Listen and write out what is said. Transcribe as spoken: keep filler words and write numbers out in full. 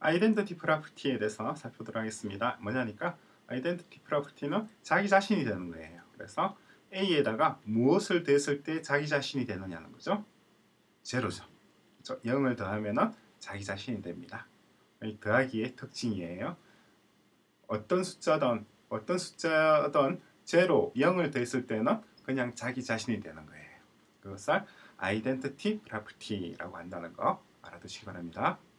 아이덴티티 프로퍼티에 대해서 살펴보도록 하겠습니다. 뭐냐니까 아이덴티티 프로퍼티는 자기 자신이 되는 거예요. 그래서 A에다가 무엇을 더했을 때 자기 자신이 되느냐는 거죠. 제로죠. 그렇죠? 영을 더하면은 자기 자신이 됩니다. 이 더하기의 특징이에요. 어떤 숫자든 어떤 숫자든 제로, 영을 더했을 때는 그냥 자기 자신이 되는 거예요. 그것을 아이덴티티 프로퍼티라고 한다는 거 알아두시기 바랍니다.